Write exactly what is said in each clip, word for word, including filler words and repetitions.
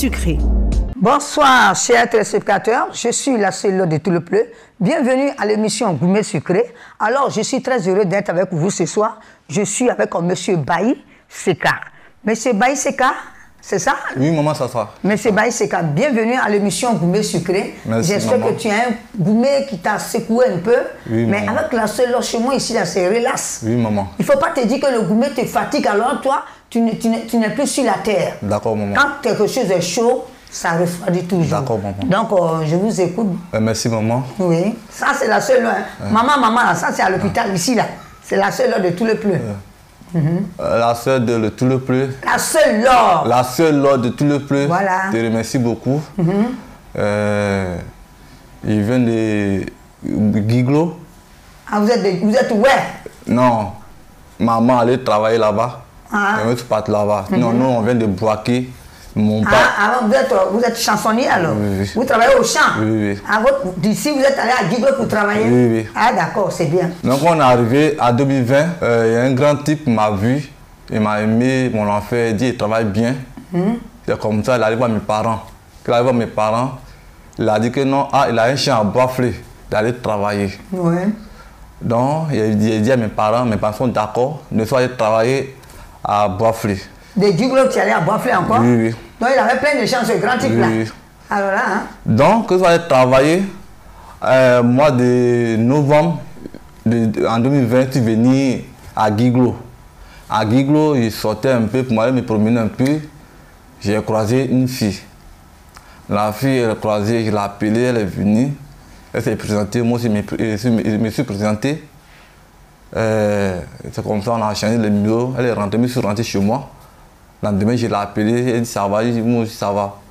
sucré. Bonsoir, chers téléspectateurs. Je suis la seule de tout le pleu. Bienvenue à l'émission Gourmet Sucré. Alors, je suis très heureux d'être avec vous ce soir. Je suis avec M. Bailly Seka. M. Bailly Seka, c'est ça? Oui, maman, ça sera. M. Bailly Seka, bienvenue à l'émission Gourmet Sucré. J'espère que tu as un gourmet qui t'a secoué un peu. Oui, mais maman. avec la seule chez moi ici, là, c'est relax. Oui, maman. Il ne faut pas te dire que le gourmet te fatigue, alors toi, tu n'es plus sur la terre. D'accord, maman. Quand quelque chose est chaud, ça refroidit toujours. D'accord, maman. Donc, euh, je vous écoute. Euh, merci, maman. Oui. Ça, c'est la seule. Hein. Ouais. Maman, maman, là, ça, c'est à l'hôpital, ouais. Ici, là. C'est la seule de tout le pleu. Ouais. Mm-hmm. euh, la seule de le, tout le pleu. La seule lord. La seule lord de tout le pleu. Voilà. Je te remercie beaucoup. Mm-hmm. euh, il vient de Guiglo. Ah, vous êtes, de, vous êtes où? Non. Maman allait travailler là-bas. Ah. Et tu partes là-bas. Mm-hmm. Non, nous, on vient de Boaké. Mon ah, père... ah, vous, êtes, vous êtes chansonnier alors? Oui, oui. Vous travaillez au champ? Oui, oui. D'ici, vous êtes allé à Guiglo pour travailler? Oui, oui. Ah, d'accord, c'est bien. Donc, on est arrivé à deux mille vingt. Il euh, y a un grand type qui m'a vu. Il m'a aimé, mon enfant. Il dit il travaille bien. Mm. C'est comme ça, il allait voir mes parents. Il allait voir mes parents. Il a dit que non, ah, il a un chien à Boisflé. Il allait travailler. Oui. Donc, il a dit à mes parents, mes parents sont d'accord, ne soient aller travailler à Boisflé. De Guiglo, tu allais à Boisflé encore? Oui, oui. Donc il avait plein de chances, ce grand type-là. Oui, oui. Alors là, hein? Donc, que ça allait travailler, euh, mois de novembre de, de, en deux mille vingt, je suis venu à Guiglo. À Guiglo, il sortait un peu pour m'aller me promener un peu. J'ai croisé une fille. La fille, elle a croisé, je l'ai appelée, elle est venue. Elle s'est présentée, moi aussi, je me suis présenté. Euh, c'est comme ça, on a changé le numéro. Elle est rentrée, je suis rentré chez moi. Le lendemain, je l'ai appelée, elle dit ça va, je dis moi aussi ça va.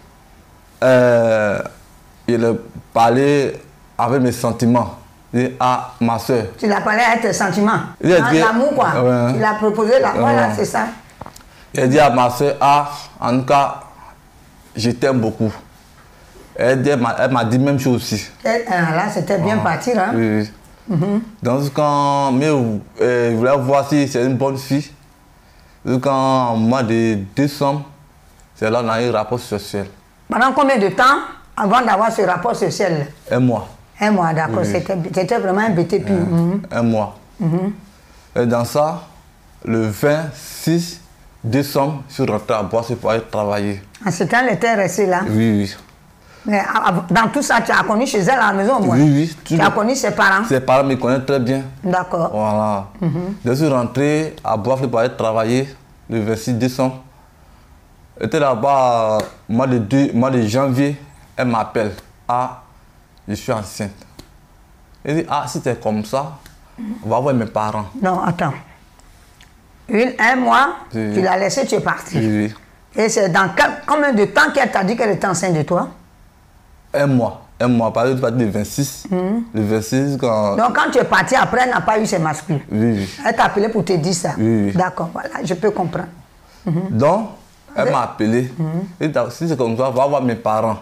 Euh, il a parlé avec mes sentiments. Il dit ah, ma soeur. Tu l'as parlé avec tes sentiments? L'amour quoi? Ouais. Tu l'as proposé là, ouais. Voilà, c'est ça. Il a dit à ma soeur ah, en tout cas, je t'aime beaucoup. Elle, elle m'a dit même chose aussi. Elle, là, c'était bien ah, parti, hein? Oui, oui. Mm-hmm. Donc, quand mais, euh, je voulais voir si c'est une bonne fille. Donc, en mois de décembre, c'est là qu'on a eu un rapport sexuel. Pendant combien de temps avant d'avoir ce rapport sexuel? Un mois. Un mois, d'accord. Oui, oui. C'était vraiment un B T P. Un, mm-hmm. un mois. Mm-hmm. Et dans ça, le vingt-six décembre, je suis rentré à Boissy pour aller travailler. En ce temps, elle était restée là? Oui, oui. Mais dans tout ça, tu as connu chez elle à la maison, moi? Oui, oui. Tu as connu ses parents? Ses parents me connaissent très bien. D'accord. Voilà. Mm-hmm. Je suis rentré à Boisflé pour aller travailler le vingt-six décembre. J'étais là-bas, mois de, deux, mois de janvier, elle m'appelle. Ah, je suis enceinte. Elle dit, ah, si c'est comme ça, on va voir mes parents. Non, attends. Une, un mois, oui. Tu l'as laissé, tu es parti. Oui, oui. Et c'est dans quel, combien de temps qu'elle t'a dit qu'elle était enceinte de toi? Un mois. Un mois, par exemple, le vingt-six. Mm-hmm. Le vingt-six, quand... Donc, quand tu es parti, après, elle n'a pas eu ses mascules. Oui, oui. Elle t'a appelé pour te dire ça. Oui, oui. D'accord, voilà, je peux comprendre. Mm-hmm. Donc, elle m'a appelé. Mm-hmm. Et si c'est comme ça, va voir mes parents.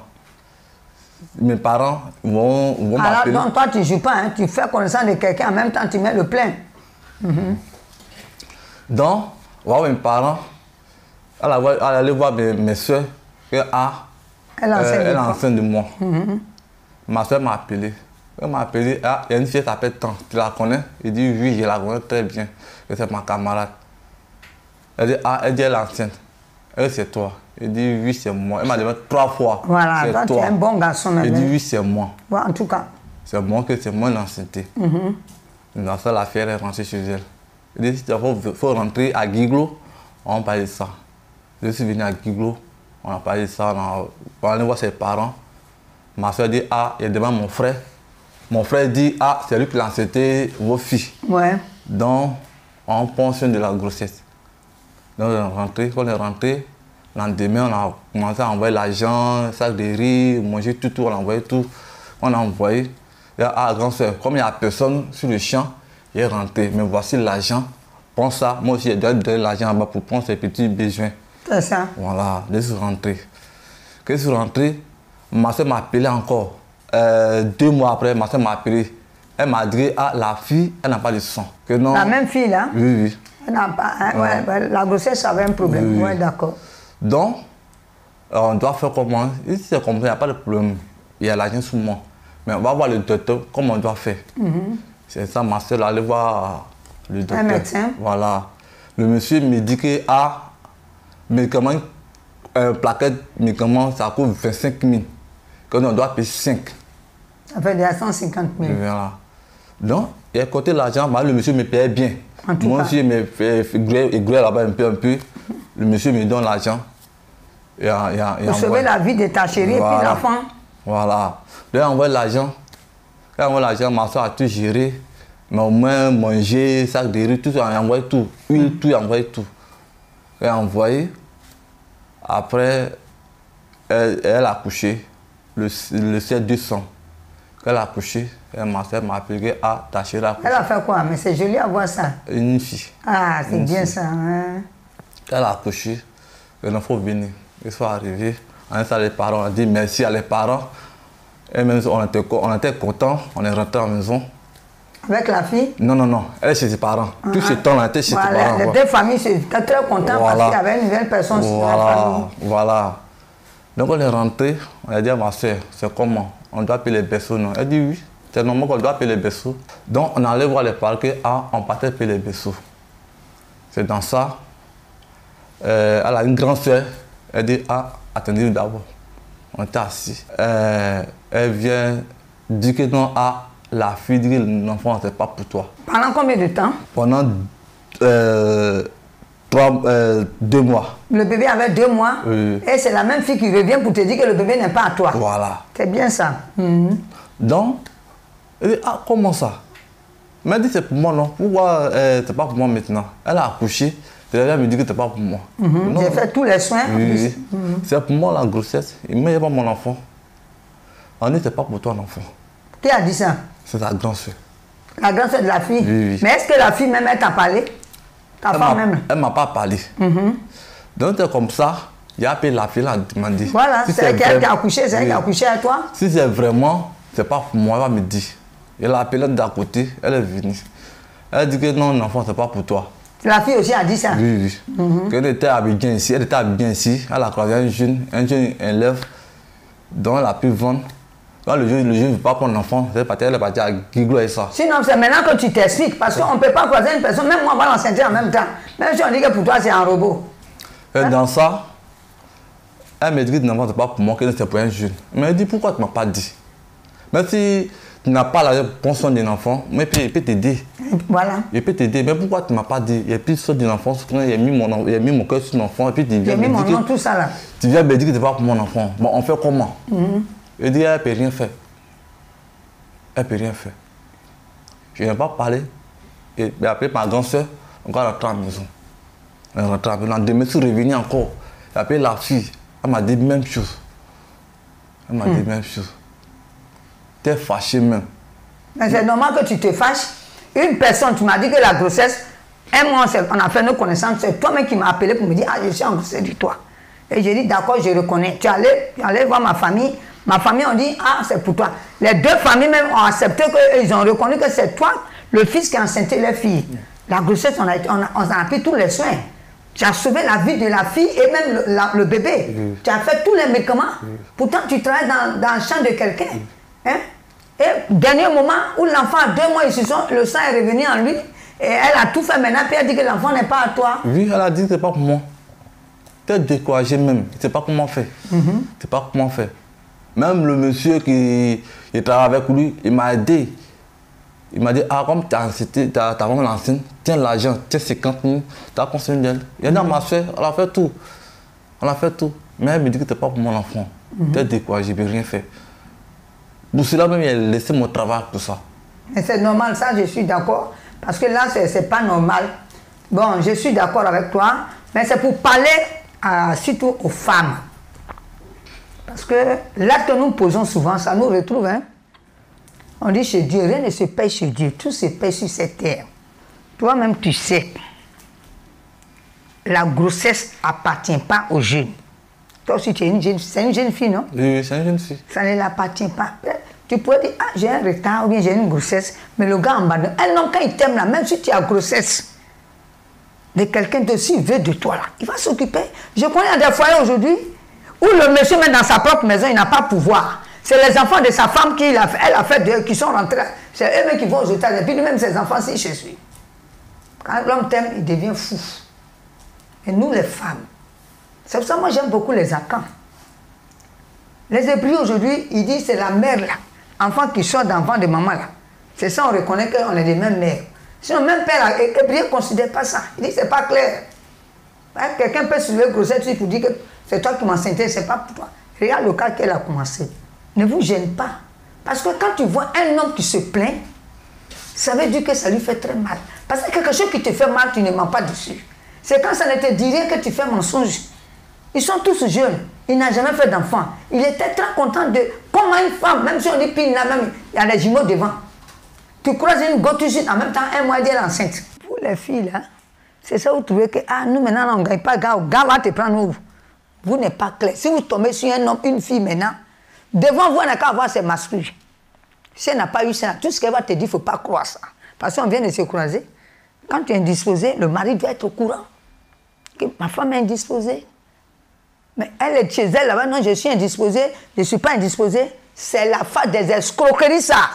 Mes parents vont, vont m'appeler. Alors, donc, toi, tu ne joues pas, hein? Tu fais connaissance de quelqu'un, en même temps, tu mets le plein. Mm-hmm. Donc, on va voir mes parents. Elle allait voir mes, mes soeurs. Et, ah, elle est enceinte de, de moi. Mm-hmm. Ma soeur m'a appelé. Elle m'a appelé. Ah, il y a une fille qui s'appelle Tant. Tu la connais? Il dit oui, je la connais très bien. C'est ma camarade. Elle dit ah, elle dit elle est enceinte. Elle dit c'est toi. Il dit oui, c'est moi. Elle m'a demandé trois fois. Voilà, toi, tu es un bon garçon. Il dit oui, c'est moi. Ouais, en tout cas. C'est moi que c'est moi l'enceinte. Mm-hmm. Dans ça, la fille elle est rentrée chez elle. Il dit il faut, faut rentrer à Guiglo. On parle de ça. Je suis venu à Guiglo. On a parlé de ça. On a, on a allé voir ses parents. Ma soeur dit ah, il demande mon frère. Mon frère dit ah, c'est lui qui l'a enceinté vos filles. Ouais. Donc, on pense de la grossesse. Donc, on est rentré. Quand on est rentré, le lendemain, on a commencé à envoyer l'argent, sac de riz, manger tout, tout, on a envoyé tout. On a envoyé. Et à grand soeur, comme il n'y a personne sur le champ, il est rentré. Mais voici l'argent. Prends ça. Moi aussi, j'ai donné l'argent là-bas pour prendre ses petits besoins. C'est ça. Voilà, je suis rentré. Quand je suis rentré, ma soeur m'a appelé encore. Euh, deux mois après, ma soeur m'a appelé. Elle m'a dit, ah, la fille, elle n'a pas de sang. Que non. La même fille, là? Oui, oui. Elle n'a pas, hein, ouais. Ouais, la grossesse avait un problème. Oui, oui, oui. Ouais, d'accord. Donc, Alors, on doit faire comment? Si c'est comme ça, il n'y a pas de problème. Il y a l'argent sous moi. Mais on va voir le docteur, comment on doit faire. Mm-hmm. C'est ça, ma soeur, aller voir le docteur. Un médecin. Voilà. Le monsieur me dit que, ah, médicament, un plaquette médicament, ça coûte vingt-cinq mille. Quand on doit payer cinq. Ça fait déjà cent cinquante mille. Voilà. Donc, il a côté l'argent, le monsieur me payait bien. En tout Moi cas. aussi, je me fais aiguiller là-bas un peu, un peu. Le monsieur me donne l'argent. Pour sauver la vie de ta chérie voilà. Et puis l'enfant. Voilà. Là, il envoie l'argent. Quand il envoie l'argent, ma soeur a tout géré. Mais au moins, manger, sac de riz, tout ça, il a envoyé tout. Huile, tout, il a envoyé tout. Elle a envoyé. Après, elle, elle a accouché. Le, le C deux cents. Quand elle a accouché, ma soeur m'a appelé, ah, ta chérie a accouché. Elle a fait quoi? Mais c'est joli à voir ça. Une fille. Ah, c'est bien fille. Ça. Hein? Elle a accouché. L'enfant est venu. Ils sont arrivés. On a les parents, on a dit merci à les parents. Et même on était, on était contents, on est rentré à la maison. Avec la fille? Non, non, non, elle est chez ses parents. Uh -huh. Tout ce temps, elle était chez voilà, ses parents. Les deux familles étaient très contents voilà. Parce qu'il y avait une nouvelle personne voilà. sur la famille. Voilà. Donc on est rentré, on a dit à ma soeur, c'est comment? On doit payer les berceaux, non? Elle dit oui, c'est normal qu'on doit payer les berceaux. Donc on allait voir les parents, ah, on partait payer les berceaux. C'est dans ça. Euh, elle a une grande soeur, elle dit, ah, attendez d'abord. On était assis. Euh, elle vient dire que non, ah, la fille dit que l'enfant, c'est pas pour toi. Pendant combien de temps? Pendant euh, trois, euh, deux mois. Le bébé avait deux mois. Oui. Et c'est la même fille qui revient pour te dire que le bébé n'est pas à toi. Voilà. C'est bien ça. Mm-hmm. Donc, elle dit, ah, comment ça? Elle m'a dit, c'est pour moi, non? Pourquoi euh, c'est pas pour moi maintenant? Elle a accouché. Elle me dit que c'est pas pour moi. Mm-hmm. J'ai fait tous les soins. Oui, oui. Mm-hmm. C'est pour moi la grossesse. Il ne pas mon enfant. On dit, c'est pas pour toi l'enfant. Qui a dit ça? C'est ta grande soeur. La grande soeur de la fille? Oui, oui. Mais est-ce que la fille même, elle t'a parlé? Ta elle femme même? Elle ne m'a pas parlé. Mm-hmm. Donc, c'est comme ça, il a appelé la fille, elle a demandé. Voilà, si c'est elle vrai... qui a accouché, c'est oui. Elle qui a accouché à toi? Si c'est vraiment, c'est pas pour moi, elle va me dire. Elle a appelé d'à côté, elle est venue. Elle a dit que non, l'enfant, c'est pas pour toi. La fille aussi a dit ça? Oui, oui. Mm-hmm. Quand elle était habillée ici, elle était habillée ici, elle a croisé un jeune, un jeune élève, dont elle a pu vendre. Quand le jeune ne veut pas prendre l'enfant, elle est partie à Giglo et ça. Sinon, c'est maintenant que tu t'expliques, parce qu'on ne peut pas croiser une personne, même moi, on va l'enceinte en même temps. Même si on dit que pour toi, c'est un robot. Et hein? Dans ça, elle me dit que l'enfant, ce n'est pas pour moi, que c'est pour un jeune. Mais elle dit, pourquoi tu ne m'as pas dit? Même si tu n'as pas la prendre soin d'un enfant, mais il peut t'aider. Voilà. Il peut t'aider, mais pourquoi tu ne m'as pas dit? Il a pris soin d'un enfant, il a mis mon, il a mis mon cœur sur l'enfant, et puis tu viens me dire. Il a mis mon nom, tout ça là. Tu viens me dire que ce n'est pas pour mon enfant. Bon, on fait comment? Mm-hmm. Elle dit, elle ne peut rien faire. Elle ne peut rien faire. Je n'ai pas parlé. Et j'ai appelé ma grande soeur, on va rentrer à la maison. On est rentré à la maison. Demain, je suis revenu encore. J'ai appelé la fille. Elle m'a dit la même chose. Elle m'a mm. dit la même chose. Tu es fâché même. Mais c'est normal que tu te fâches. Une personne, tu m'as dit que la grossesse, un mois, on a fait nos connaissances. C'est toi-même qui m'as appelé pour me dire, ah, je suis en grossesse du toi. Et j'ai dit, d'accord, je reconnais. Tu allais, tu allais voir ma famille. Ma famille, on dit, ah, c'est pour toi. Les deux familles même ont accepté qu'ils ont reconnu que c'est toi, le fils qui a enceinté les filles. La grossesse, on a, on a, on a pris tous les soins. Tu as sauvé la vie de la fille et même le, la, le bébé. Oui. Tu as fait tous les médicaments. Oui. Pourtant, tu travailles dans, dans le champ de quelqu'un. Oui. Hein? Et dernier moment où l'enfant a deux mois, ils se sont, le sang est revenu en lui. Et elle a tout fait maintenant, puis elle dit que l'enfant n'est pas à toi. Oui, elle a dit que c'est pas pour moi. Tu es découragé même. C'est pas comment faire. Mm-hmm. C'est pas comment faire. Même le monsieur qui, qui travaille avec lui, il m'a aidé. Il m'a dit, ah, comme tu as vraiment l'enceinte, tiens l'argent, tiens cinquante mille, tu as conseillé d'elle. Il y a ma soeur, elle a fait tout. Elle a fait tout. Mais elle me dit que tu n'es pas pour mon enfant. Mm-hmm. Tu es découragé, je ne peux rien faire. Pour cela même, il a laissé mon travail pour ça. Mais c'est normal, ça, je suis d'accord. Parce que là, ce n'est pas normal. Bon, je suis d'accord avec toi, mais c'est pour parler euh, surtout aux femmes. Parce que l'acte que nous posons souvent, ça nous retrouve. Hein? On dit chez Dieu, rien ne se paye chez Dieu. Tout se paye sur cette terre. Toi-même, tu sais. La grossesse n'appartient pas aux jeunes. Toi aussi, tu es une jeune fille. C'est une jeune fille, non? Oui, c'est une jeune fille. Ça ne l'appartient pas. Tu pourrais dire, ah, j'ai un retard ou bien j'ai une grossesse. Mais le gars en bas, un homme, quand il t'aime là, même si tu as grossesse de quelqu'un de s'il veut de toi là, il va s'occuper. Je connais des foyers aujourd'hui Ou le monsieur, même dans sa propre maison, il n'a pas pouvoir. C'est les enfants de sa femme qui a fait, elle a fait de, qui sont rentrés. C'est eux-mêmes qui vont aux États-Unis. Et puis lui-même, ses enfants, si je suis. Quand l'homme t'aime, il devient fou. Et nous, les femmes, c'est pour ça que moi, j'aime beaucoup les Akans. Les Hébreux, aujourd'hui, ils disent c'est la mère, là. Enfant qui sort d'enfant de maman, là. C'est ça, on reconnaît qu'on est des mêmes mères. Sinon, même père, les Hébreux ne considèrent pas ça. Il dit c'est pas clair. Hein, quelqu'un peut soulever grossesse pour dire que c'est toi qui m'as enceinté, c'est pas pour toi. Regarde le cas qu'elle a commencé. Ne vous gêne pas. Parce que quand tu vois un homme qui se plaint, ça veut dire que ça lui fait très mal. Parce que quelque chose qui te fait mal, tu ne mens pas dessus. C'est quand ça ne te dit rien que tu fais mensonge. Ils sont tous jeunes. Il n'a jamais fait d'enfant. Il était très content de... Comment une femme, même si on dit pile là, même, il y a des jumeaux devant. Tu croises une go tout de suite, en même temps, un mois, elle est enceinte. Pour les filles, là, c'est ça où vous trouvez que, ah, nous maintenant, on ne gagne pas, gars, gars va te prendre où? Vous n'êtes pas clair. Si vous tombez sur un homme, une fille maintenant, devant vous, on n'a qu'à avoir ses masculins. Si elle n'a pas eu ça, tout ce qu'elle va te dire, il ne faut pas croire ça. Parce qu'on vient de se croiser. Quand tu es indisposé, le mari doit être au courant. Que ma femme est indisposée. Mais elle est chez elle là-bas, non, je suis indisposée, je ne suis pas indisposée. C'est la faute des escroqueries, ça.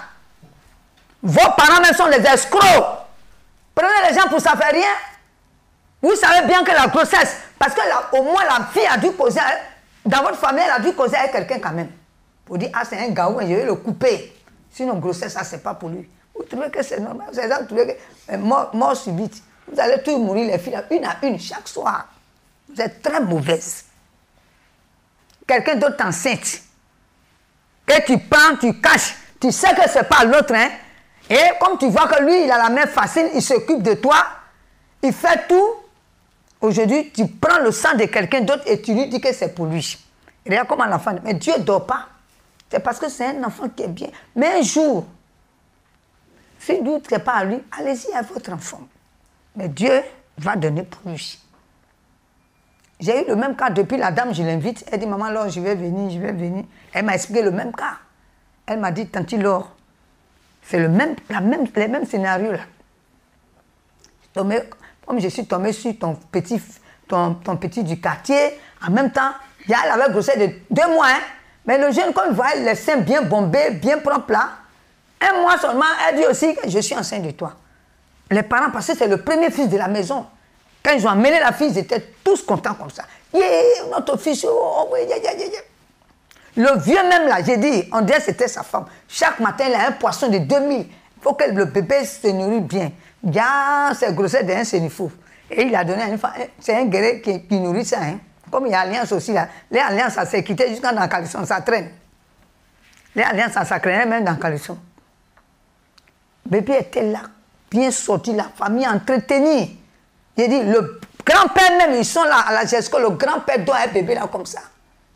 Vos parents même sont des escrocs. Prenez les gens pour ça fait rien. Vous savez bien que la grossesse, parce que là, au moins la fille a dû causer, dans votre famille, elle a dû causer avec quelqu'un quand même. Pour dire, ah, c'est un gars, je vais le couper. Sinon, grossesse, ça, c'est pas pour lui. Vous trouvez que c'est normal? Vous allez trouver que mort, mort subite. Vous allez tous mourir, les filles, une à une, chaque soir. Vous êtes très mauvaise. Quelqu'un d'autre enceinte. Et tu prends, tu caches. Tu sais que c'est pas l'autre, hein. Et comme tu vois que lui, il a la main facile, il s'occupe de toi, il fait tout. Aujourd'hui, tu prends le sang de quelqu'un d'autre et tu lui dis que c'est pour lui. Regarde comment l'enfant... Mais Dieu ne dort pas. C'est parce que c'est un enfant qui est bien. Mais un jour, si Dieu ne traite pas à lui, allez-y à votre enfant. Mais Dieu va donner pour lui. J'ai eu le même cas depuis la dame, je l'invite. Elle dit, maman Laure, je vais venir, je vais venir. Elle m'a expliqué le même cas. Elle m'a dit, Tanti Laure, c'est le même, la même, les mêmes scénarios là. Tombé, comme je suis tombée sur ton petit, ton, ton petit du quartier, en même temps, il y a, elle avait grossé de deux mois, hein. Mais le jeune, comme il voit les seins bien bombés, bien propres là, un mois seulement, elle dit aussi que je suis enceinte de toi. Les parents, parce que c'est le premier fils de la maison. Quand ils ont amené la fille, ils étaient tous contents comme ça. Yeah, notre fils, oh, oh, yeah, yeah, yeah, yeah. Le vieux même là, j'ai dit, on dirait que c'était sa femme. Chaque matin, il a un poisson de deux mille. Il faut que le bébé se nourrit bien. Bien, c'est grossesse d'un sénifou. Et il a donné à une femme, c'est un guerrier qui, qui nourrit ça. Hein. Comme il y a alliance aussi là. Les alliances, ça s'est quitté jusqu'à dans le caleçon, ça traîne. Les alliances, ça s'accrénait même dans le caleçon. Le bébé était là, bien sorti, la famille entretenue. J'ai dit, le grand-père même, ils sont là à la G E S C O, le grand-père doit un bébé là comme ça.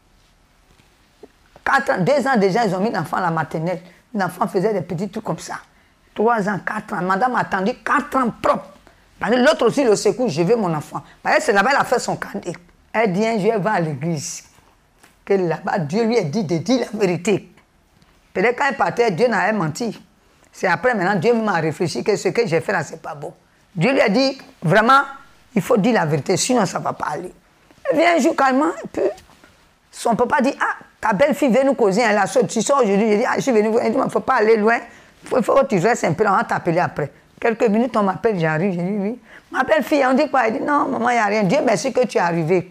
Quatre ans, deux ans déjà, ils ont mis l'enfant à la maternelle. L'enfant faisait des petits trucs comme ça. Trois ans, quatre ans. Madame a attendu quatre ans propres. L'autre aussi le secoue, je veux mon enfant. Parce que c'est là-bas, elle a fait son cadet. Elle dit, un jour, elle va à l'église. Que là-bas, Dieu lui a dit de dire la vérité. Peut-être quand elle partait, Dieu n'avait menti. C'est après, maintenant, Dieu m'a réfléchi que ce que j'ai fait là, c'est pas bon. Dieu lui a dit, vraiment, il faut dire la vérité, sinon ça ne va pas aller. Elle vient un jour calmement, et puis son papa dit, ah, ta belle-fille vient nous causer, elle a sauté. Tu sors aujourd'hui, je dis, ah, je suis venu, elle dit, il ne faut pas aller loin, il faut, faut que tu restes un peu, on va t'appeler après. Quelques minutes, on m'appelle, j'arrive, j'ai dit, oui. Ma belle-fille, on dit quoi? Elle dit, non, maman, il n'y a rien. Dieu merci que tu es arrivé.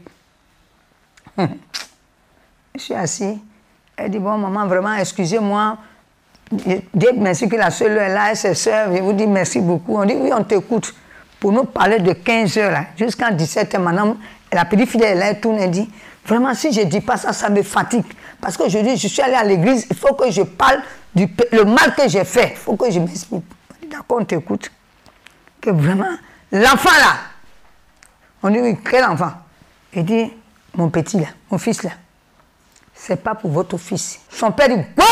Je suis assis. Elle dit, bon, maman, vraiment, excusez-moi. Dieu merci que la seule est là, et ses soeurs, je vous dis merci beaucoup. On dit, oui, on t'écoute. Pour nous parler de quinze heures jusqu'à dix-sept heures, madame, la petite fille, elle est tournée, elle dit, vraiment, si je ne dis pas ça, ça me fatigue. Parce que je dis, je suis allée à l'église, il faut que je parle du le mal que j'ai fait. Il faut que je m'explique. D'accord, on t'écoute. Que vraiment, l'enfant là, on dit, oui, quel enfant? Il dit, mon petit là, mon fils là, c'est pas pour votre fils. Son père dit, quoi?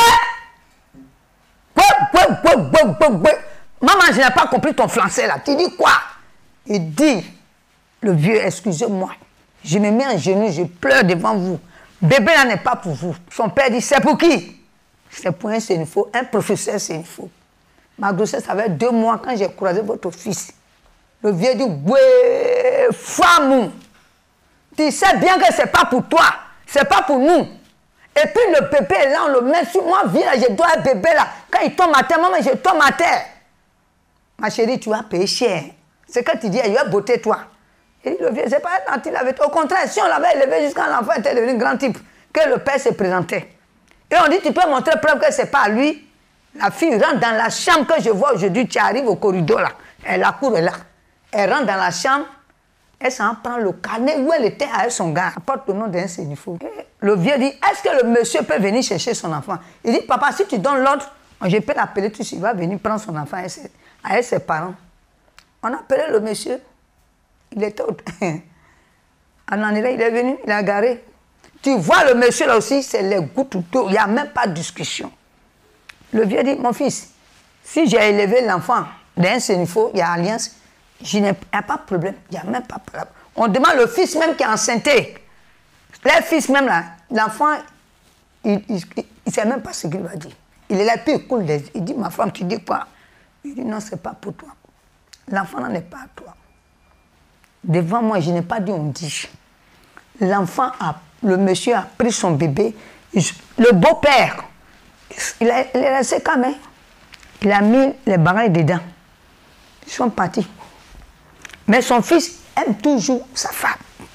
Quoi, quoi, quoi, quoi, quoi, quoi? Maman, je n'ai pas compris ton français là. Tu dis quoi? Il dit, le vieux, excusez-moi, je me mets en genoux, je pleure devant vous. Bébé là n'est pas pour vous. Son père dit, c'est pour qui? C'est pour un sénifo, un professeur sénifo. Ma grossesse avait deux mois quand j'ai croisé votre fils. Le vieux dit, ouais, femme, tu sais bien que c'est pas pour toi. C'est pas pour nous. Et puis le bébé est là, on le met sur moi, viens là, je dois un bébé là. Quand il tombe à terre, maman, je tombe à terre. Ma chérie, tu vas payer cher. C'est quand tu dis, il va beauté toi. Il dit, le vieux, c'est pas un gentil avec toi. Au contraire, si on l'avait élevé jusqu'à l'enfant était devenu grand type, que le père se présentait. Et on dit, tu peux montrer preuve que c'est pas lui. La fille rentre dans la chambre que je vois aujourd'hui, tu arrives au corridor là. Elle, la cour est là. Elle rentre dans la chambre, elle s'en prend le carnet où elle était avec son gars. Elle porte le nom d'un sénifou. Le vieux dit, est-ce que le monsieur peut venir chercher son enfant? Il dit, papa, si tu donnes l'ordre, je peux l'appeler tout de suite. Il va venir prendre son enfant avec ses, avec ses parents. On a appelé le monsieur. Il était au... En Anira, il est venu, il a garé. Tu vois le monsieur là aussi, c'est les gouttes d'eau. Il n'y a même pas de discussion. Le vieux dit, mon fils, si j'ai élevé l'enfant d'un sénifo, il y a alliance, il n'y a pas de problème. Il n'y a même pas de problème. On demande le fils même qui est enceinté. Le fils même là, l'enfant, il ne sait même pas ce qu'il va dire. Il est là, puis il coule des... Il dit, ma femme, tu dis quoi? Il dit, non, ce n'est pas pour toi. L'enfant n'en est pas à toi. Devant moi, je n'ai pas dit on dit. L'enfant, a, le monsieur a pris son bébé. Le beau-père, il, il est resté quand même. Il a mis les barils dedans. Ils sont partis. Mais son fils aime toujours sa femme.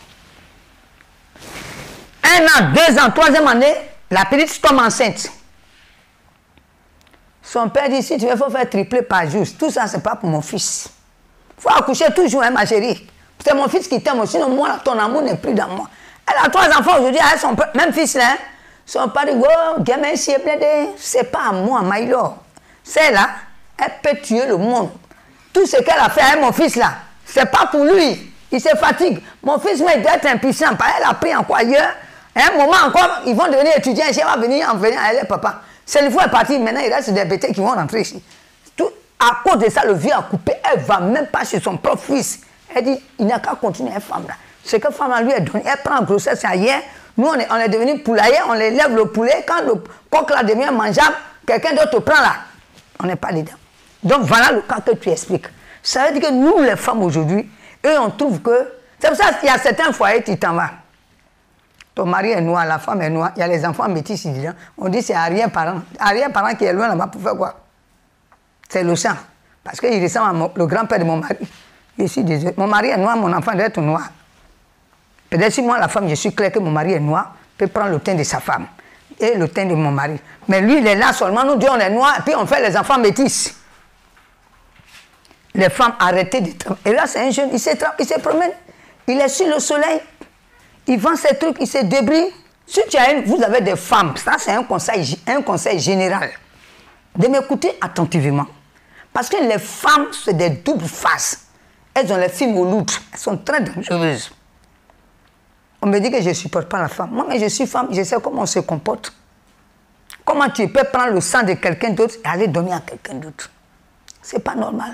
Un an, deux ans, troisième année, la petite tombe enceinte. Son père dit, si tu veux, il faut faire tripler par jour. Tout ça, ce n'est pas pour mon fils. Il faut accoucher toujours, hein, ma chérie. C'est mon fils qui t'aime, sinon moi, ton amour n'est plus dans moi. Elle a trois enfants aujourd'hui, elle a son même fils là. Hein. Son père dit, oh, gamin, si c'est pas à moi, Maïlo. C'est là, elle peut tuer le monde. Tout ce qu'elle a fait avec mon fils là, c'est pas pour lui. Il se fatigue. Mon fils, mais il doit être impuissant. Elle a pris encore ailleurs. À un moment encore, ils vont devenir étudiants. Elle va venir en venir à elle, papa. C'est une fois est parti, maintenant il reste des bêtés qui vont rentrer ici. Tout, à cause de ça, le vieux a coupé. Elle ne va même pas chez son propre fils. Elle dit, il n'a qu'à continuer cette femme-là. Ce que femme lui a donné, elle prend grossesse ailleurs. Nous, on est, on est devenu poulailler, on élève le poulet. Quand le coq là devient mangeable, quelqu'un d'autre prend là. On n'est pas dedans. Donc voilà le cas que tu expliques. Ça veut dire que nous, les femmes aujourd'hui, eux, on trouve que... C'est pour ça qu'il y a certains foyers qui t'en vont. Ton mari est noir, la femme est noire, il y a les enfants métis ici. On dit c'est arrière-parent. Arrière-parent qui est loin là-bas pour faire quoi? C'est le sang. Parce qu'il ressemble à mon, le grand-père de mon mari. Je suis désolé. Mon mari est noir, mon enfant doit être noir. Peut-être si moi, la femme, je suis clair que mon mari est noir, peut prendre le teint de sa femme et le teint de mon mari. Mais lui, il est là seulement, nous deux, on est noirs, et puis on fait les enfants métis. Les femmes arrêtez de travailler. Et là, c'est un jeune, il se, il se promène, il est sur le soleil, il vend ses trucs, il se débrouille. Si tu as une, vous avez des femmes, ça c'est un conseil, un conseil général, de m'écouter attentivement. Parce que les femmes, c'est des doubles faces. Elles ont les films au loutre, elles sont très dangereuses. On me dit que je ne supporte pas la femme. Moi, mais je suis femme, je sais comment on se comporte. Comment tu peux prendre le sang de quelqu'un d'autre et aller donner à quelqu'un d'autre? C'est pas normal.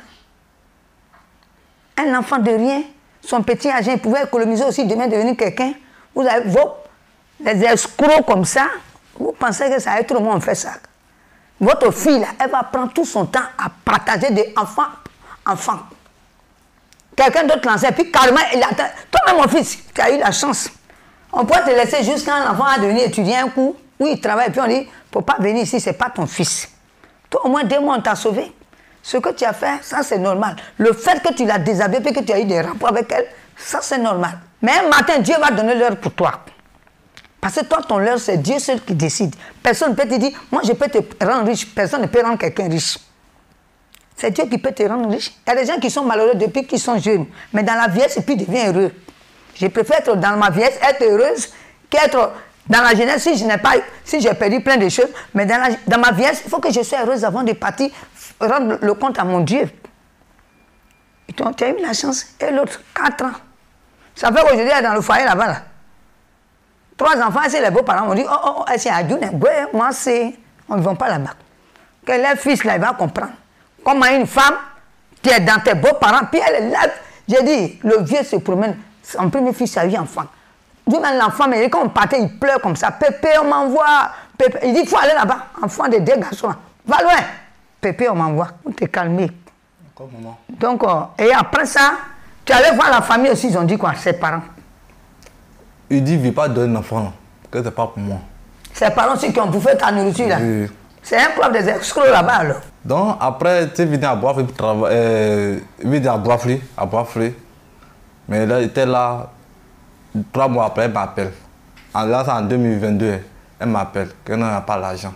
Un enfant de rien, son petit agent, il pouvait économiser aussi demain devenir quelqu'un. Vous avez vos, les escrocs comme ça, vous pensez que ça va être tout le monde fait ça. Votre fille, là, elle va prendre tout son temps à partager des enfants, enfants. Quelqu'un d'autre lance, et puis carrément, il attend. Toi-même, mon fils, tu as eu la chance. On peut te laisser jusqu'à l'enfant à devenir étudiant un coup, où il travaille, et puis on dit, il ne faut pas venir ici, ce n'est pas ton fils. Toi, au moins deux mois, on t'a sauvé. Ce que tu as fait, ça c'est normal. Le fait que tu l'as déshabillée, puis que tu as eu des rapports avec elle, ça c'est normal. Mais un matin, Dieu va donner l'heure pour toi. Parce que toi, ton l'heure, c'est Dieu seul qui décide. Personne ne peut te dire, moi je peux te rendre riche, personne ne peut rendre quelqu'un riche. C'est Dieu qui peut te rendre riche. Il y a des gens qui sont malheureux depuis qu'ils sont jeunes. Mais dans la vieillesse, et puis ils deviennent heureux. Je préfère être dans ma vieillesse, être heureuse, qu'être dans la jeunesse, si je n'ai pas, si j'ai perdu plein de choses. Mais dans, la, dans ma vieillesse, il faut que je sois heureuse avant de partir, rendre le compte à mon Dieu. Et tu as eu la chance. Et l'autre, quatre ans. Ça fait qu'aujourd'hui, elle est dans le foyer là-bas. Là. Trois enfants, c'est les beaux-parents. On dit, oh, oh, oh, c'est Adjoune. Moi, c'est. On ne va pas là-bas. Que leur fils, là, il va comprendre. Comment une femme, tu es dans tes beaux-parents, puis elle est là. J'ai dit, le vieux se promène. Son premier fils a eu enfant. Lui-même, l'enfant, mais quand on partait, il pleure comme ça. Pépé, on m'envoie. Il dit, il faut aller là-bas. Enfant de deux garçons. Va loin. Pépé, on m'envoie. Pour te calmer. Comment? Donc, euh, et après ça, tu allais voir la famille aussi, ils ont dit quoi, ses parents. Il dit, il ne veut pas donner un enfant. que ce n'est pas pour moi. Ses parents aussi qui ont bouffé ta nourriture là. Oui. C'est un club des escrocs là-bas alors. Donc après, tu es venu à Boisflé pour travailler. Euh, venu à Boisflé, à Boisflé. Mais là, il était là. Trois mois après, elle m'appelle. Là, c'est en deux mille vingt-deux. Elle m'appelle, qu'elle n'a pas l'argent.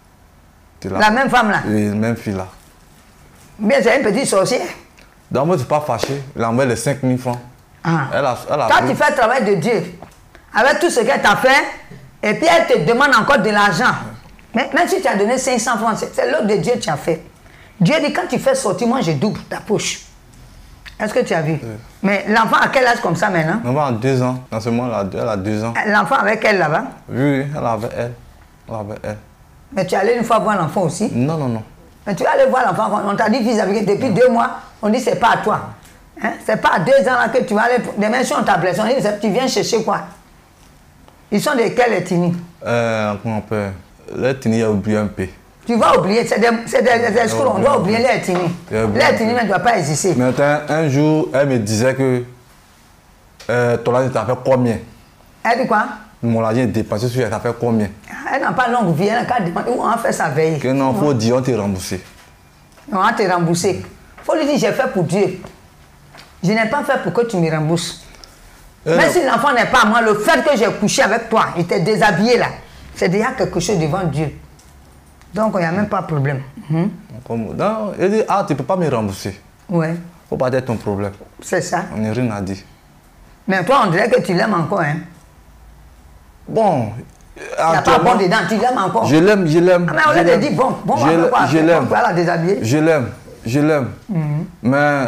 La même femme là? Oui, la même fille là. Bien, c'est une petite sorcière. Donc moi, je ne suis pas fâché. Il a envoyé les cinq mille francs. Ah. Elle a, elle a Toi, pris. tu fais le travail de Dieu. Avec tout ce qu'elle t'a fait, et puis elle te demande encore de l'argent. Mais même si tu as donné cinq cents francs, c'est l'œuvre de Dieu que tu as fait. Dieu dit, quand tu fais sortir, moi je double ta poche. Est-ce que tu as vu? Oui. Mais l'enfant a quel âge comme ça maintenant? L'enfant a deux ans. Dans ce moment-là, elle a deux ans. L'enfant avec elle là-bas? Oui, oui, elle avait elle. Elle avait elle. Mais tu es allé une fois voir l'enfant aussi? Non, non, non. Mais tu es allé voir l'enfant, on t'a dit vis-à-vis depuis deux mois, on dit c'est pas à toi. Hein? C'est pas à deux ans là que tu vas aller. Demain, si on t'a blessé, on dit tu viens chercher quoi? Ils sont de quelle ethnie? Euh, comment on peut? L'ethnie a oublié un peu. Tu vas oublier, c'est des, des, des escrocs, on doit oublier l'ethnie. L'ethnie ne doit pas exister. Mais un, un jour, elle me disait que euh, ton argent t'a fait combien? Elle dit quoi? Mon argent est dépensé sur elle, ça fait combien? Elle n'a pas longue vie, elle n'a qu'à demander où on fait sa veille. Que non, il faut dire, on t'a remboursé. On va te rembourser. Il faut lui dire, j'ai fait pour Dieu. Je n'ai pas fait pour que tu me rembourses. Euh, Même si l'enfant n'est pas à moi, le fait que j'ai couché avec toi, il t'est déshabillé là, c'est déjà quelque chose devant Dieu. Donc, il n'y a même pas de problème. Hum? Comme, non, elle dit, ah, tu ne peux pas me rembourser. Oui. Il ne faut pas être ton problème. C'est ça. On n'a rien à dire. Mais toi, on dirait que tu l'aimes encore, hein? Bon. Il n'y a pas bon dedans, tu l'aimes encore. Je l'aime, je l'aime. Ah, mais on l'a dit, bon, bon, je, quoi, je l'aime. On la déshabiller. Je l'aime, je l'aime. Mm-hmm. Mais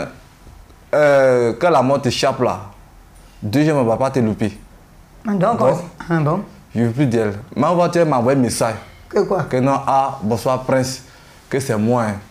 euh, quand la mort t'échappe là, deuxième, on ne va pas te louper. Donc, Donc ah, bon. Je ne veux plus d'elle. Mais on va te m'envoyer un message. Que quoi? Que non, ah, bonsoir Prince, que c'est moi. Hein.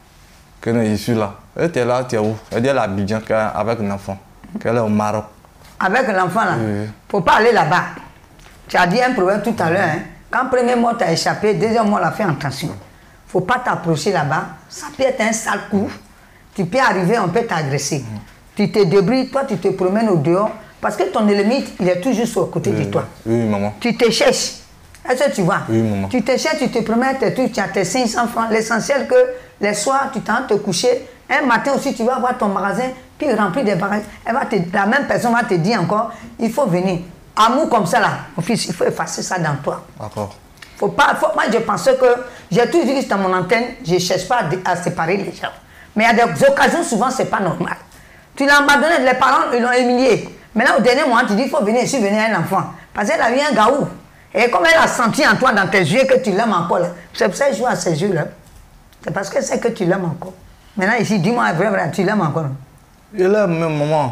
Que non, je suis là. Elle était là, tu es où? Elle dit à l'Abidjan avec un enfant. Qu'elle est au Maroc. Avec l'enfant là? Il ne oui. Faut pas aller là-bas. Tu as dit un problème tout à l'heure. Hein? Quand premier mois t'as échappé, deuxième mois, on a fait attention. Faut pas t'approcher là-bas. Ça peut être un sale coup. Tu peux arriver, on peut t'agresser. Mm. Tu te débrouilles, toi, tu te promènes au dehors. Parce que ton ennemi, il est toujours sur le côté oui, de toi. Oui, maman. Tu te cherches. Est-ce que tu vois? Oui, maman. Tu te cherches, tu te promènes, tu as tes cinq cents francs. L'essentiel que les soirs, tu t'en te coucher. Un matin aussi, tu vas voir ton magasin, puis rempli de bagages. Elle va te, la même personne va te dire encore, il faut venir. Amour comme ça là, mon fils, il faut effacer ça dans toi. D'accord. Faut pas, faut, moi je pensais que, j'ai toujours dit dans mon antenne, je ne cherche pas à, à séparer les gens. Mais il y a des occasions, souvent, ce n'est pas normal. Tu l'as abandonné, les parents, ils l'ont humilié. Maintenant, au dernier moment, tu dis, il faut venir ici, venir un enfant. Parce qu'elle a eu un gaou. Et comme elle a senti en toi, dans tes yeux, que tu l'aimes encore, c'est pour ça qu'elle joue à ses yeux là. C'est parce que c'est que tu l'aimes encore. Maintenant, ici, dis-moi, vraiment, tu l'aimes encore. Je l'aime, même maman.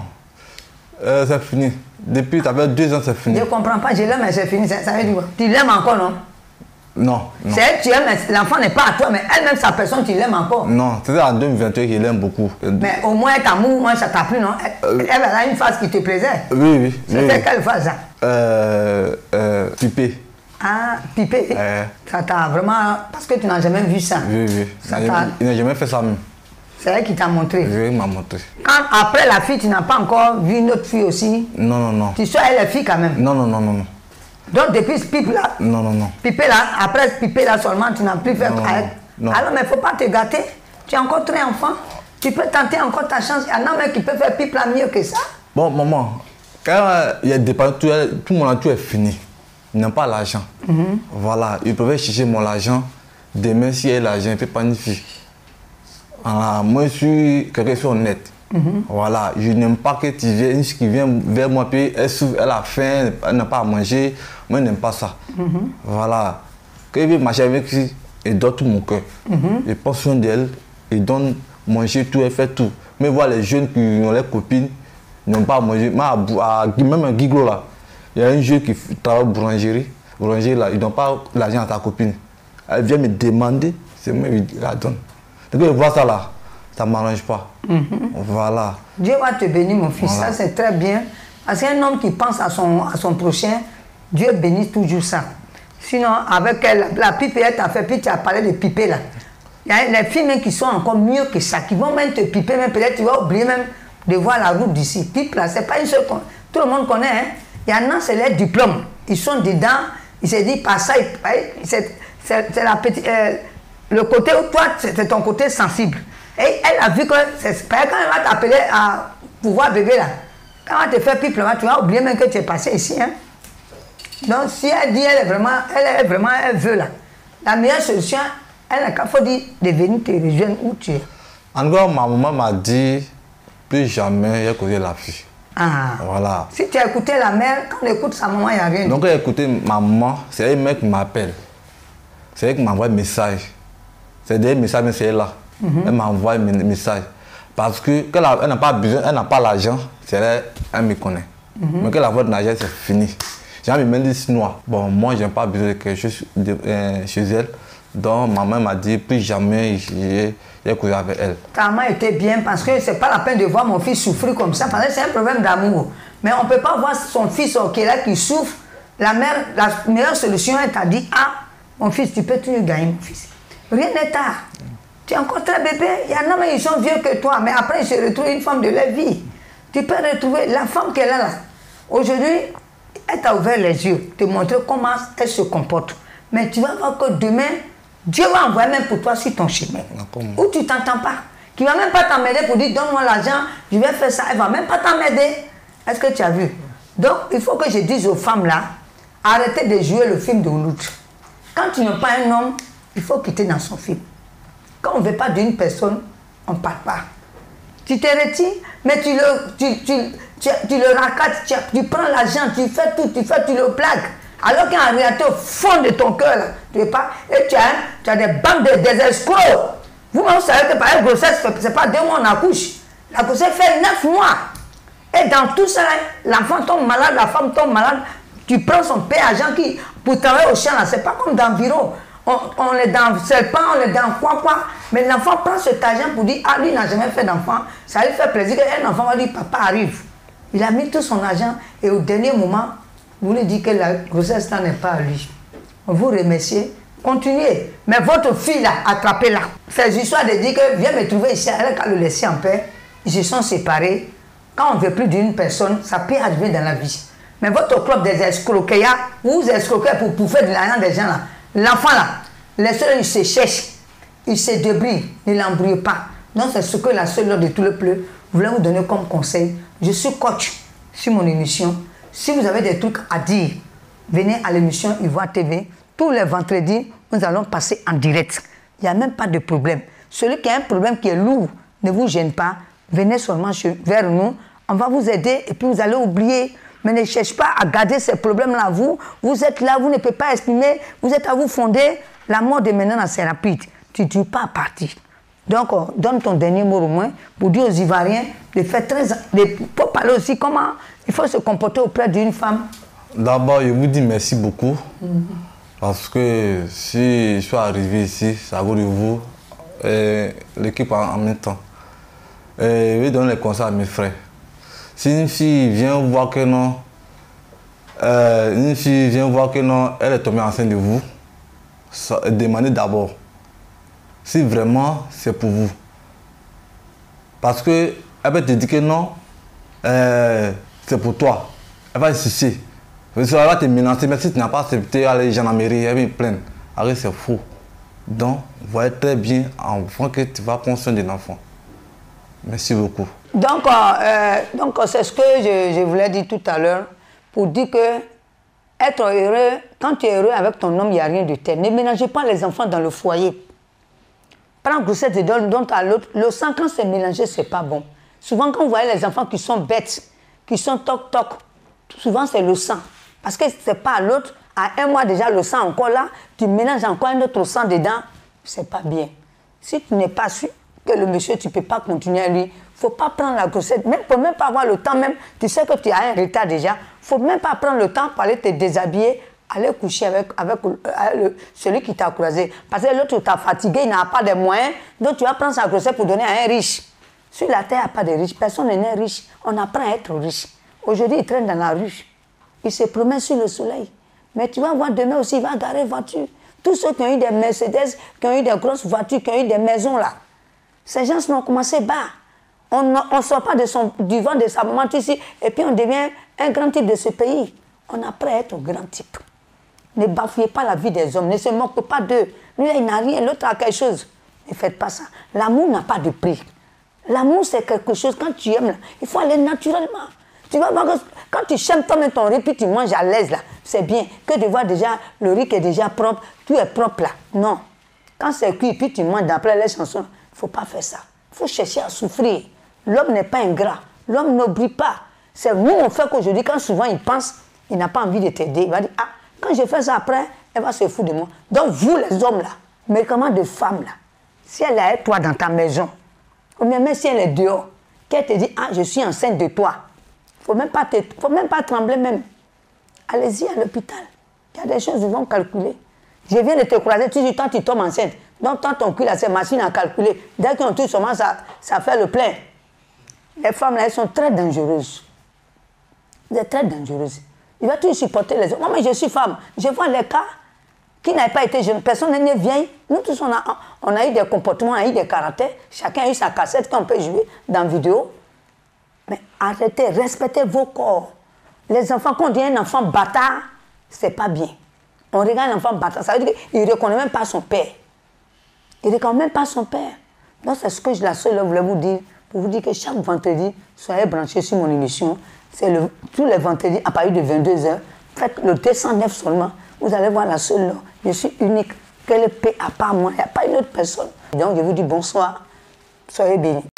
Euh, c'est fini. Depuis, tu avais deux ans, c'est fini. Je ne comprends pas, je l'aime, mais c'est fini. Ça, ça veut dire quoi? Tu l'aimes encore, non? Non. non. C'est elle que tu aimes, mais l'enfant n'est pas à toi, mais elle-même, sa personne, tu l'aimes encore. Non, c'était en deux mille vingt et un qu'il l'aime beaucoup. Mais au moins, t'amour, moi, ça t'a plu, non? Elle, euh, elle a une phase qui te plaisait. Oui, oui. C'était oui, quelle phase, ça? Euh. Euh. Pipé. Ah, pipé. Euh. Ça t'a vraiment. Parce que tu n'as jamais vu ça. Oui, oui. Ça il n'a jamais fait ça même. C'est elle qui t'a montré. Oui, il m'a montré. Quand après la fille, tu n'as pas encore vu une autre fille aussi? Non, non, non. Tu sais, elle est fille quand même? Non, non, non, non, non. Donc depuis ce pipe là? Non, non, non. Pipé là, après ce pipé là seulement, tu n'as plus fait non, avec. Non. Alors, mais il ne faut pas te gâter. Tu es encore très enfant. Tu peux tenter encore ta chance. Il y a un mec qui peut faire pipe là mieux que ça. Bon, maman, quand il y a des parents, tout, tout mon argent est fini. Ils n'ont pas l'argent. Mm-hmm. Voilà, ils peuvent chercher mon argent. Demain, si il y a l'argent, il peut planifier. Voilà, moi, je suis quelqu'un qui est honnête. Mm-hmm. Voilà, je n'aime pas que tu viennes, qui vient vers moi, puis elle, elle a faim, elle n'a pas à manger. Moi, je n'aime pas ça. Mm-hmm. Voilà. Quand il vient marcher avec lui, il donne tout mon cœur. Mm-hmm. Il prend soin d'elle, il donne manger tout, elle fait tout. Mais voir les jeunes qui ont leurs copines, n'ont pas à manger. Même à Guiglo, là, il y a un jeune qui travaille à boulangerie. Boulangerie, là, ils ne donnent pas l'argent à ta copine. Elle vient me demander, c'est moi qui la donne. Donc, je vois ça là, ça ne m'arrange pas. Mm-hmm. Voilà. Dieu va te bénir, mon fils. Voilà. Ça, c'est très bien. Parce qu'un homme qui pense à son, à son prochain, Dieu bénit toujours ça. Sinon, avec elle, la pipe, elle t'a fait, puis tu as parlé de piper là. Il y a les filles même qui sont encore mieux que ça, qui vont même te piper, même peut-être tu vas oublier même de voir la route d'ici. Pipe là, c'est pas une seule. Tout le monde connaît, hein. Il y en a, c'est les diplômes. ils sont dedans, il s'est dit, par ça, c'est la petite... Euh, le côté où toi, c'est ton côté sensible. Et elle a vu que, c'est quand elle va t'appeler à pouvoir bébé là, quand elle te fait pipe là, tu vas oublier même que tu es passé ici. Hein. Donc si elle dit, elle est vraiment, elle est vraiment, elle veut là. La meilleure solution, elle n'a qu'à faut dire de venir te rejoindre où tu es. En tout cas, ma maman m'a dit, plus jamais écouter la fille. Ah. Voilà. Si tu as écouté la mère, quand on écoute sa maman, il n'y a rien. Donc, elle a écouté ma maman, c'est elle mec qui m'appelle. C'est elle qui m'envoie un message. C'est des messages, mais c'est là. Mm-hmm. Elle m'envoie un message. Parce que quand elle n'a pas besoin, elle n'a pas l'argent, c'est elle, elle me connaît. Mm-hmm. Mais quand elle a votre argent, c'est fini. J'ai envie de me dire noir. Bon, moi, je n'ai pas besoin de quelque chose de, euh, chez elle. Donc, maman m'a dit, plus jamais j'ai couché avec elle. Ta maman était bien parce que c'est pas la peine de voir mon fils souffrir comme ça. Parce que c'est un problème d'amour. Mais on ne peut pas voir son fils qui est là, qui souffre. La mère, la meilleure solution, elle t'a dit, ah, mon fils, tu peux toujours gagner, mon fils. Rien n'est tard. Tu es encore très bébé. Il y en a, mais ils sont vieux que toi. Mais après, ils se retrouvent une femme de leur vie. Tu peux retrouver la femme qu'elle a là. Aujourd'hui, elle t'a ouvert les yeux, te montrer comment elle se comporte. Mais tu vas voir que demain, Dieu va envoyer même pour toi sur ton chemin. Où tu ne t'entends pas. Qui ne va même pas t'emmerder pour dire donne-moi l'argent, je vais faire ça. Elle ne va même pas t'emmerder. Est-ce que tu as vu? Donc, il faut que je dise aux femmes là, arrêtez de jouer le film de l'autre. Quand tu n'as pas un homme, il faut quitter dans son film. Quand on ne veut pas d'une personne, on ne parle pas. Tu te retires, mais tu le, tu, tu, tu, tu le racates, tu, tu prends l'argent, tu fais tout, tu fais, tu le plaques. Alors qu'en réalité, au fond de ton cœur, tu es pas, et tu as, tu as des bandes de des escrocs. Vous-même, vous savez que par une grossesse, ce n'est pas deux mois on accouche. La grossesse fait neuf mois. Et dans tout ça, l'enfant tombe malade, la femme tombe malade. Tu prends son père argent qui, pour travailler au champ, ce n'est pas comme d'environ. On, on est dans serpent, on est dans quoi quoi. Mais l'enfant prend cet argent pour dire, ah lui n'a jamais fait d'enfant. Ça lui fait plaisir qu'un enfant va dire, papa arrive. Il a mis tout son argent et au dernier moment, vous lui dites que la grossesse n'est pas à lui. On vous remercie. Continuez. Mais votre fille là, attrapez-la. Ces histoires de dire que viens me trouver ici, elle a le laisser en paix. Ils se sont séparés. Quand on ne veut plus d'une personne, ça peut arriver dans la vie. Mais votre club des escroquets, vous vous escroquez pour, pour faire de l'argent des gens là. L'enfant là, laissez-le, il se cherche, il se débrouille, ne l'embrouille pas. Donc c'est ce que la seule de tout le pleu voulait vous donner comme conseil. Je suis coach sur mon émission. Si vous avez des trucs à dire, venez à l'émission Ivoire T V. Tous les vendredis, nous allons passer en direct. Il n'y a même pas de problème. Celui qui a un problème qui est lourd, ne vous gêne pas. Venez seulement vers nous. On va vous aider et puis vous allez oublier. Mais ne cherchez pas à garder ces problèmes-là. Vous, vous êtes là, vous ne pouvez pas exprimer. Vous êtes à vous fonder. La mort de maintenant, c'est rapide. Tu ne dis pas à partir. Donc, on donne ton dernier mot au moins pour dire aux Ivoiriens de faire très... De, pour parler aussi comment il faut se comporter auprès d'une femme. D'abord, je vous dis merci beaucoup. Mm-hmm. Parce que si je suis arrivé ici, ça vaut de vous, l'équipe en, en même temps. Et je vais donner les conseils à mes frères. Si une fille vient voir que non, euh, une fille vient voir que non, elle est tombée enceinte de vous, ça, demandez d'abord si vraiment c'est pour vous. Parce qu'elle va te dire que non, euh, c'est pour toi. Elle va insister. Elle va te menacer, mais si tu n'as pas accepté, aller dans la mairie, elle va plaindre. Arrête, c'est faux. Donc, voyez très bien avant que tu vas prendre soin de l'enfant. Merci beaucoup. Donc, euh, donc c'est ce que je, je voulais dire tout à l'heure, pour dire que être heureux, quand tu es heureux avec ton homme, il n'y a rien de tel. Ne ménagez pas les enfants dans le foyer. Prends grossesse et donne à l'autre. Le sang, quand c'est mélangé, ce n'est pas bon. Souvent, quand vous voyez les enfants qui sont bêtes, qui sont toc-toc, souvent c'est le sang. Parce que ce n'est pas à l'autre. À un mois déjà, le sang encore là, tu mélanges encore un autre sang dedans, ce n'est pas bien. Si tu n'es pas sûr que le monsieur, tu ne peux pas continuer à lui, il ne faut pas prendre la grossesse, même pour même pas avoir le temps même, tu sais que tu as un retard déjà, il ne faut même pas prendre le temps pour aller te déshabiller, aller coucher avec, avec le, celui qui t'a croisé. Parce que l'autre t'a fatigué, il n'a pas de moyens, donc tu vas prendre sa grossesse pour donner à un riche. Sur la terre, il n'y a pas de riche, personne n'est riche, on apprend à être riche. Aujourd'hui, il traîne dans la rue, il se promène sur le soleil. Mais tu vas voir demain aussi, il va garer voiture. Tous ceux qui ont eu des Mercedes, qui ont eu des grosses voitures, qui ont eu des maisons là, ces gens ont commencé bas. On ne sort pas de son, du vent de sa maman ici et puis on devient un grand type de ce pays. On apprend à être grand type. Ne bafouez pas la vie des hommes, ne se moquez pas d'eux. Lui, il n'a rien, l'autre a quelque chose. Ne faites pas ça. L'amour n'a pas de prix. L'amour, c'est quelque chose, quand tu aimes, là, il faut aller naturellement. Tu vas voir que quand tu chèmes toi-même ton riz, puis tu manges à l'aise, là, c'est bien. Que de voir déjà, le riz qui est déjà propre, tout est propre là. Non. Quand c'est cuit, puis tu manges d'après les chansons, il ne faut pas faire ça. Il faut chercher à souffrir. L'homme n'est pas ingrat. L'homme n'oublie pas. C'est nous, on fait qu'aujourd'hui, quand souvent il pense, il n'a pas envie de t'aider. Il va dire, ah, quand je fais ça après, elle va se foutre de moi. Donc vous, les hommes là, mais comment de femmes là, si elle est avec toi dans ta maison, ou même si elle est dehors, qu'elle te dit, ah, je suis enceinte de toi, il ne faut, faut même pas trembler même. Allez-y à l'hôpital. Il y a des choses qu'ils vont calculer. Je viens de te croiser, tu dis, toi, tu tombes enceinte. Donc, quand ton cul, là, c'est machine à calculer. Dès qu'on touche seulement, ça, ça fait le plein. Les femmes, là, elles sont très dangereuses. Elles sont très dangereuses. Il va toujours supporter les hommes. Moi, mais je suis femme. Je vois les cas qui n'avaient pas été jeunes. Personne n'est né vieille. Nous tous, on a, on a eu des comportements, on a eu des caractères. Chacun a eu sa cassette qu'on peut jouer dans la vidéo. Mais arrêtez, respectez vos corps. Les enfants, quand on dit un enfant bâtard, c'est pas bien. On regarde un enfant bâtard, ça veut dire qu'il ne reconnaît même pas son père. Il ne reconnaît même pas son père. Donc, c'est ce que je la seule voulais vous dire, pour vous dire que chaque vendredi, soyez branchés sur mon émission. C'est le, tous les vendredis, à partir de vingt-deux heures, faites le deux cent neuf seulement. Vous allez voir la seule là. Je suis unique. Quelle paix à part moi. Il n'y a pas une autre personne. Donc, je vous dis bonsoir. Soyez bénis.